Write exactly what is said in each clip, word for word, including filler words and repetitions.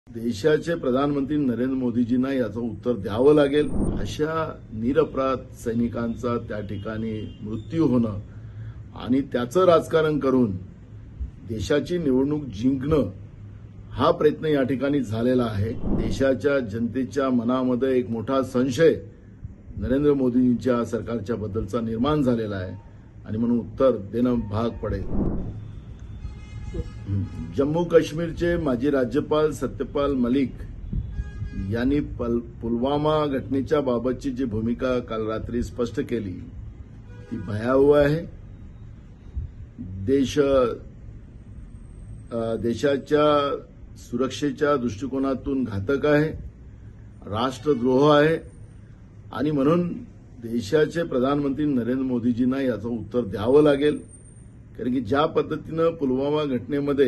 देशाचे प्रधानमंत्री नरेंद्र मोदीजींना याचं उत्तर द्यावं लागेल। अशा निरपराध सैनिकांचा त्या ठिकाणी मृत्यू होणं आणि त्याचं राजकारण करून देशाची निवडणूक जिंकणं हा प्रयत्न या ठिकाणी झालेला आहे। देशाच्या जनतेच्या मनामध्ये एक मोठा संशय नरेंद्र मोदींच्या सरकारच्या बद्दलचा निर्माण झालेला आहे आणि म्हणून उत्तर देणं भाग पडेल। जम्मू काश्मीरचे माजी राज्यपाल सत्यपाल मलिक यांनी पुलवामा घटनेच्या बाबतची जी भूमिका काल रात्री स्पष्ट केली ती भयावह आहे। देश देशाच्या सुरक्षेच्या दृष्टिकोनातून घातक आहे, राष्ट्रद्रोह आहे आणि म्हणून देशाचे प्रधानमंत्री नरेंद्र मोदीजींना याचं उत्तर द्यावं लागेल। कारण की ज्या पद्धतीनं पुलवामा घटनेमध्ये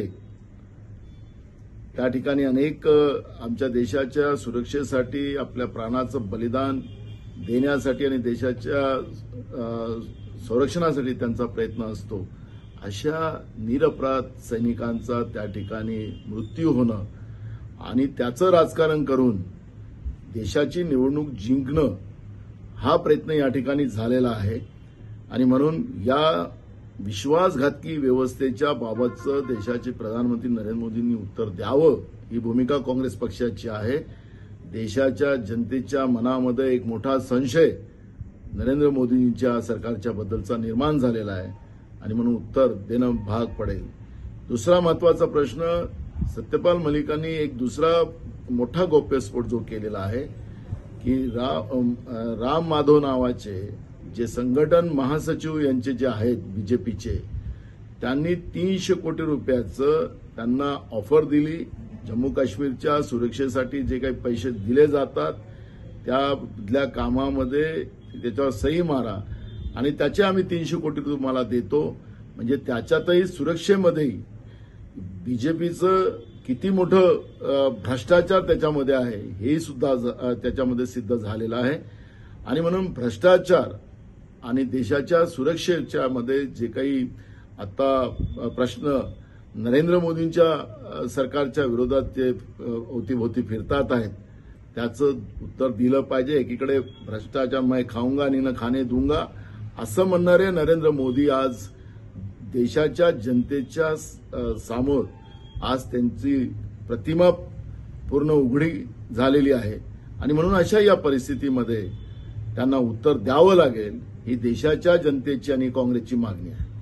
त्या ठिकाणी अनेक आमच्या देशाच्या सुरक्षेसाठी आपल्या प्राणाचं बलिदान देण्यासाठी आणि देशाच्या संरक्षणासाठी त्यांचा प्रयत्न असतो, अशा निरपराध सैनिकांचा त्या ठिकाणी मृत्यू होणं आणि त्याचं राजकारण करून देशाची निवडणूक जिंकणं हा प्रयत्न या ठिकाणी झालेला आहे आणि म्हणून या विश्वासघातकी व्यवस्थेच्या बाबतचं देशाचे प्रधानमंत्री नरेंद्र मोदींनी उत्तर द्यावं ही भूमिका काँग्रेस पक्षाची आहे। देशाच्या जनतेच्या मनामध्ये एक मोठा संशय नरेंद्र मोदींच्या सरकारच्या बद्दलचा निर्माण झालेला आहे आणि म्हणून उत्तर देणं भाग पडेल। दुसरा महत्वाचा प्रश्न, सत्यपाल मलिकांनी एक दुसरा मोठा गौप्यस्फोट जो केलेला आहे की राम राम माधव नावाचे जे संघटन महासचिव यांचे जे आहेत बीजेपीचे, त्यांनी तीनशे कोटी रुपयाचं त्यांना ऑफर दिली। जम्मू काश्मीरच्या सुरक्षेसाठी जे काही पैसे दिले जातात त्यातल्या कामामध्ये त्याच्यावर सही मारा आणि त्याचे आम्ही तीनशे कोटी तुम्हाला देतो। म्हणजे त्याच्यातही सुरक्षेमध्येही बीजेपीचं किती मोठं भ्रष्टाचार त्याच्यामध्ये आहे हे सुद्धा त्याच्यामध्ये सिद्ध झालेलं आहे आणि म्हणून भ्रष्टाचार आणि देशाच्या सुरक्षेच्या मध्ये जे काही आता प्रश्न नरेंद्र मोदींच्या सरकारच्या विरोधात जे अवतीभोवती फिरतात आहेत त्याचं उत्तर दिलं पाहिजे। एकीकडे भ्रष्टाचार मैं खाऊंगा आणि न खाने दूंगा असं म्हणणारे नरेंद्र मोदी आज देशाच्या जनतेच्या समोर आज त्यांची प्रतिमा पूर्ण उघडी झालेली आहे आणि म्हणून अशा या परिस्थितीमध्ये त्यांना उत्तर द्यावं लागेल ही देशाच्या जनतेची आणि काँग्रेसची मागणी आहे।